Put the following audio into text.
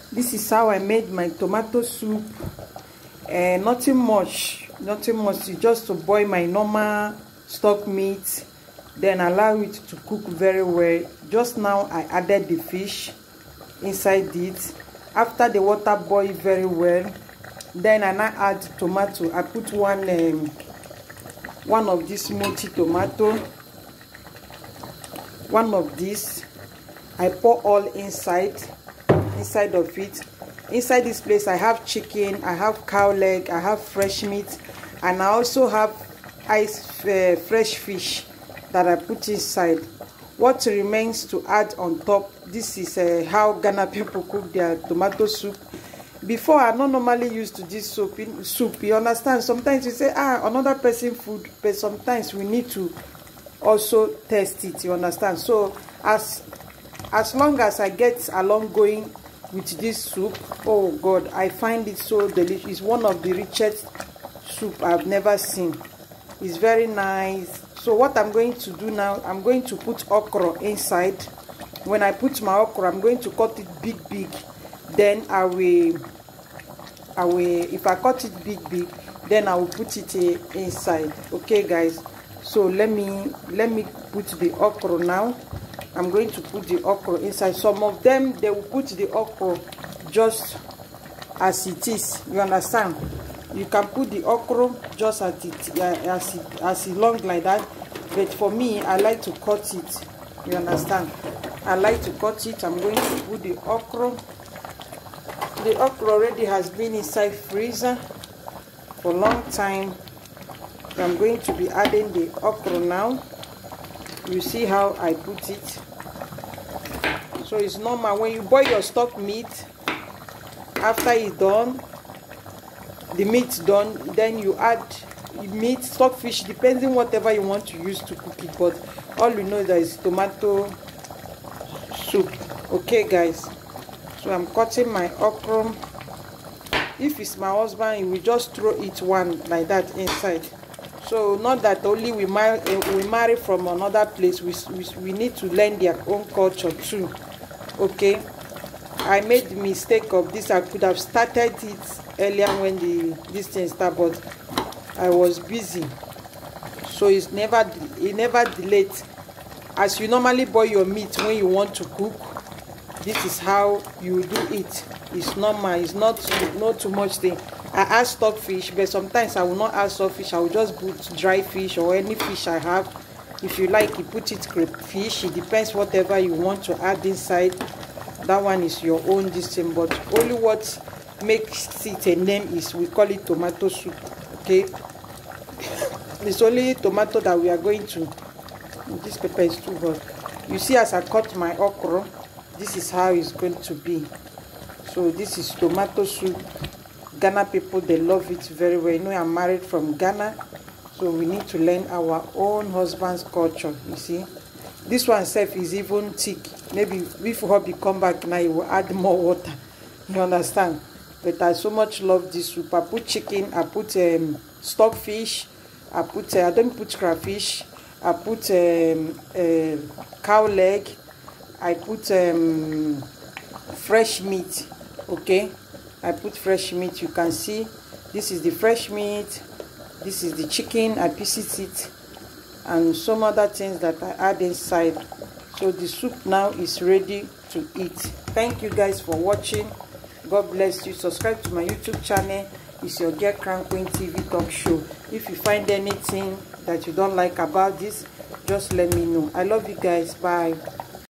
This is how I made my tomato soup. Nothing much. It's just to boil my normal stock meat, then allow it to cook very well. Just now I added the fish inside it. After the water boil very well, then I now add tomato. I put one of this multi tomato, one of this. I pour all inside of it. Inside this place I have chicken, I have cow leg, I have fresh meat, and I also have fresh fish that I put inside. What remains to add on top, this is how Ghana people cook their tomato soup. Before, I not normally used to this soup, you understand. Sometimes you say, another person food, but sometimes we need to also test it, you understand. So as long as I get along going with this soup, oh God, I find it so delicious. It's one of the richest soup I've never seen. It's very nice. So what I'm going to do now, I'm going to put okra inside. When I put my okra, I'm going to cut it big. Then I will if I cut it big, then I will put it inside. Okay guys, so let me put the okra now. I'm going to put the okra inside. Some of them, they will put the okra just as it is, you understand. You can put the okra just as it long like that, but for me, I like to cut it, you understand. I like to cut it. I'm going to put the okra. The okra already has been inside freezer for a long time. So I'm going to be adding the okra now. You see how I put it. So it's normal when you boil your stock meat. After it's done, the meat's done, then you add meat, stockfish, depending whatever you want to use to cook it. But all you know is that it's tomato soup. Okay guys, so I'm cutting my okra. If it's my husband, he will just throw it one like that inside. So not that only we marry from another place, we need to learn their own culture too. Okay, I made the mistake of this. I could have started it earlier when this thing started, but I was busy. So it never delayed. As you normally boil your meat when you want to cook, this is how you do it. It's normal. It's not too much thing. I add stockfish, but sometimes I will not add stockfish. I will just put dry fish or any fish I have. If you like, you put it crayfish. It depends whatever you want to add inside. That one is your own thing. But only what makes it a name is we call it tomato soup. Okay. It's only tomato that we are going to. This pepper is too hot. You see, as I cut my okra, this is how it's going to be. So this is tomato soup. Ghana people, they love it very well. You know, I'm married from Ghana, so we need to learn our own husband's culture. You see, this one self is even thick. Maybe if hubby come back now, he will add more water. You understand? But I so much love this soup. I put chicken, I put stockfish, I don't put crayfish, I put cow leg, I put fresh meat. Okay, I put fresh meat. You can see this is the fresh meat, this is the chicken. I pieces it, and some other things that I add inside. So the soup now is ready to eat. Thank you guys for watching. God bless you. Subscribe to my YouTube channel. It's your girl Crown Queen TV talk show. If you find anything that you don't like about this, just let me know. I love you guys. Bye.